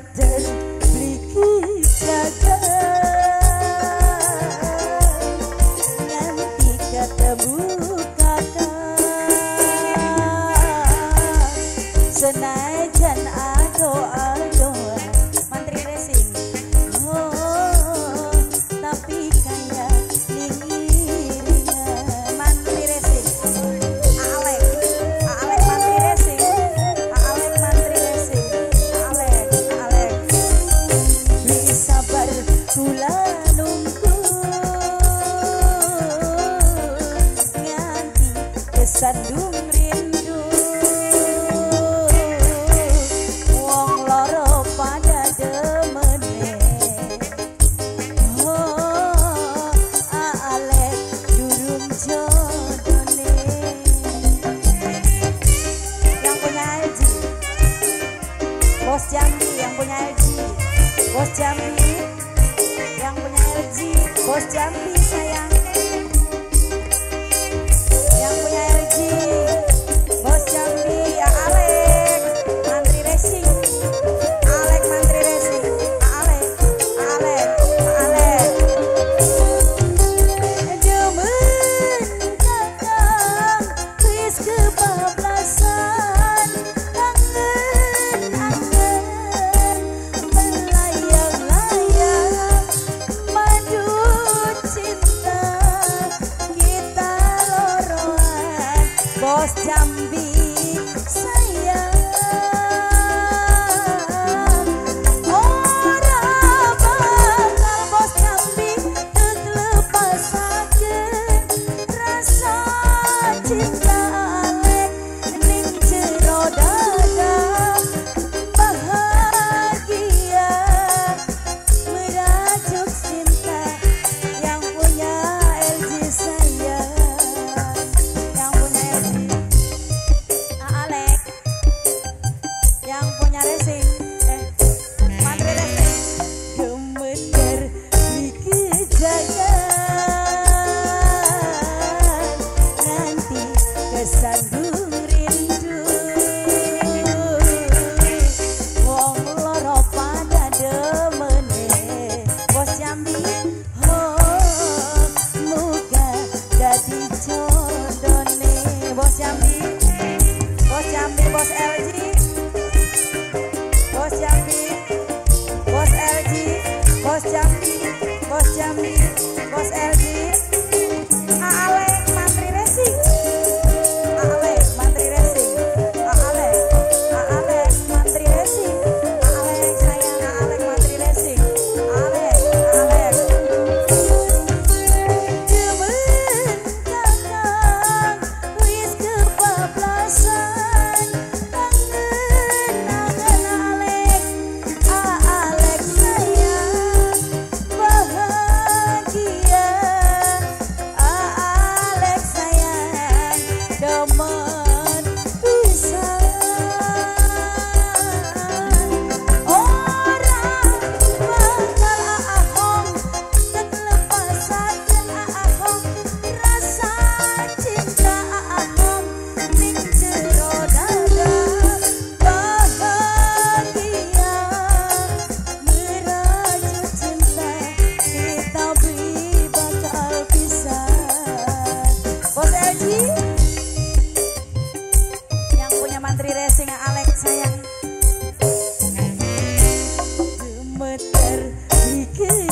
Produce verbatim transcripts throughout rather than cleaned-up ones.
gemeter beli jaga nganti ketemu kakak senajan ado-ado Mantri Racing oh tapi kaya lingiringan Mantri Racing Alek Alek Mantri Racing Alek Mantri Racing Alek Alek beli sabar kula nunggu nganti kesandung rindu wong loro pada demene oh alek durung jodone yang punya L G Bos Jambi yang punya L G Bos Jambi yang punya L G Bos Jambi sayang yang punya L G Bos Jambi ya Alek Mantri Racing Alek Mantri Racing Alek Alek Alek demen kakang wis kebablasan angen angen melayang-layang madu cinta kita loroan Bos Jambi sayang ora bakal Bos Jambi teglepasaken rasa cinta Alek ning jero dada bahagia merajuk cinta yang punya L G sayang yang punya L G Alek yang punya Racing eh Mantri Racing gemeter di kejagan nganti kesandung rindu wong loro pada demene Bos Jambi oh muga dadi jodone Bos Jambi Bos Jambi Bos L G Bos Jambi Bos L G Bos Jambi Bos Jambi Bos L G Alek Mantri Racing Alek Mantri Racing Alek Alek Mantri Racing Alek sayang Alek Mantri Racing Alek Alek demen kakang wis kebablasan angen angen Alek Alek sayang bahagia Alek sayang demen pisan ora bakal ahong teglepasaken ahong rasa cinta ahong ning jero dada bahagia merajuk cinta kita beli bakal pisah Bos L G yang punya Mantri Racing Alek sayang gemeter di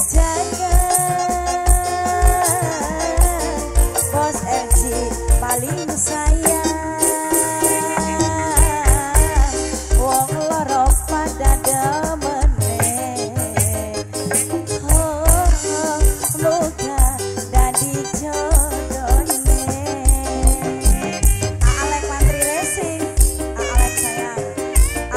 kejagan Bos L G paling sayang wong loro pada demene oh moga dadi jodone Alek Mantri Racing Alek sayang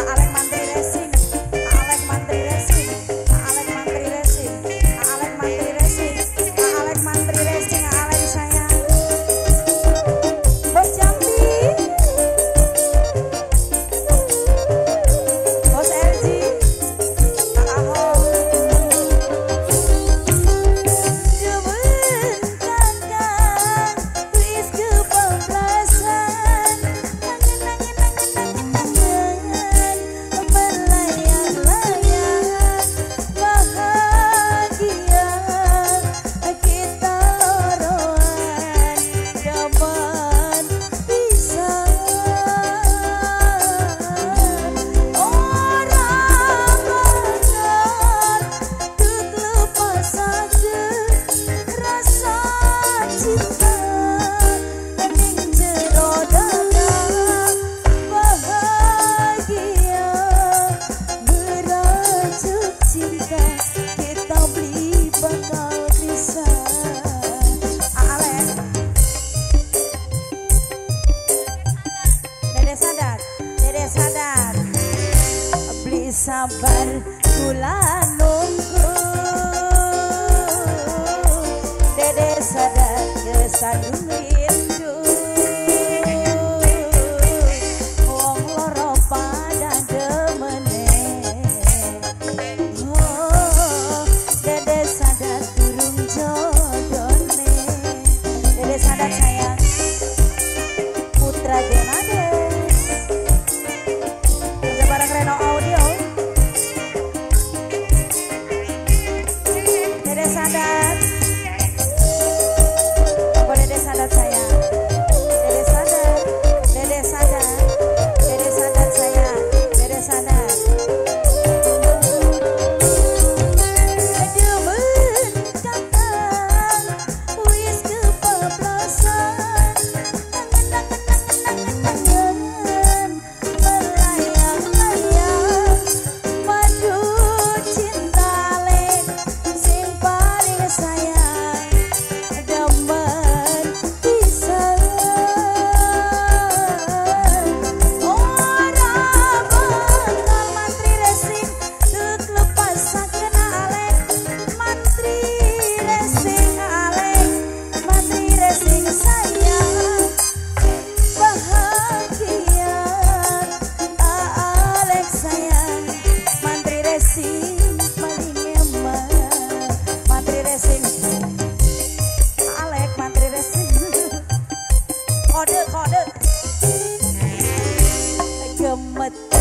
Dede sadar beli sabar kula nunggu Dede sadar kesandung rindu wong loro pada demene oh Dede sadar durung jodone Dede sadar sayang Putra Denade kerja bareng Reno Audio Dede sadar apa Dede sadar sayang Dede sadar Dede sadar Dede sadar sayang Dede sadar demen kakak wis kepeplosan angen-angen melayang-layang madu cinta lek sing paling sayang demen pisan ora bakal mantri racing dek lepas sakena alek mantri racing alek mantri racing sayang bahagia alek sayang mantri racing paling emak mantri racing alek mantri racing kode kode gemet